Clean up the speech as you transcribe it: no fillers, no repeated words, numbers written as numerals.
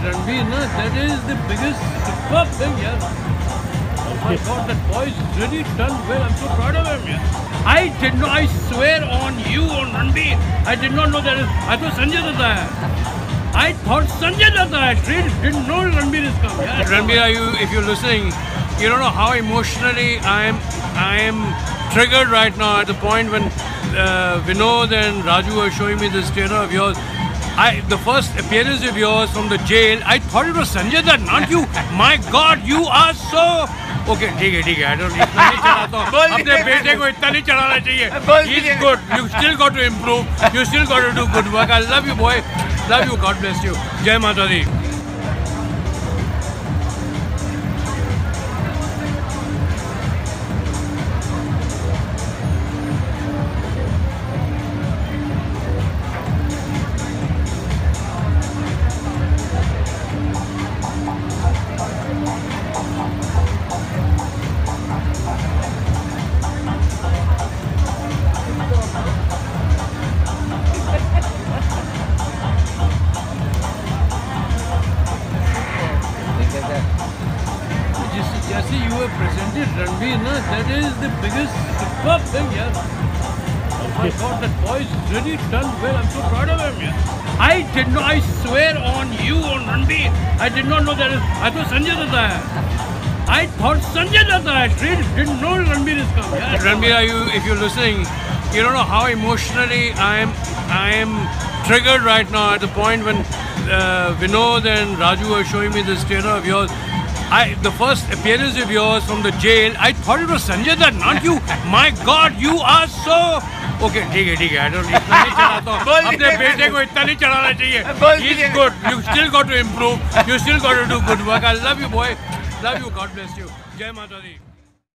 Ranbir, na, that is the biggest superb thing, yeah. Oh my God, that boy is really done well. I'm so proud of him, yeah. I did not, I swear on you, on Ranbir, I did not know that. I thought Sanju data hai. I thought Sanjay data hai. I didn't know Ranbir is coming. Yeah. Ranbir, if you're listening, you don't know how emotionally I am triggered right now at the point when Vinod and Raju were showing me this trailer of yours. The first appearance of yours from the jail, I thought it was Sanjay Dutt, not you. My God, you are so... Okay, ठीक है, I don't इतना नहीं चढ़ाता हूँ. अपने बेटे को इतना नहीं चढ़ाना चाहिए. He's good. You still got to improve. You still got to do good work. I love you, boy. Love you. God bless you. Jai Mata Di. Jesse, you have presented Ranbir, na, that is the biggest superb thing, yeah. Oh my God, that boy is really done well. I'm so proud of him, yeah. I did not, I swear on you, on Ranbir, I did not know that. I thought Sanjay data hai. I thought Sanjay data hai. I didn't know Ranbir is coming. Yeah. Ranbir, if you're listening, you don't know how emotionally I am triggered right now at the point when Vinod and Raju were showing me this trailer of yours. The first appearance of yours from the jail, I thought it was Sanjay Dutt, not you. My God, you are so... Okay, ठीक है, I don't इतना नहीं चढ़ाता हूँ. अपने बेटे को इतना नहीं चढ़ाना चाहिए. He's good. You still got to improve. You still got to do good work. I love you, boy. Love you. God bless you. Jai Mata Di.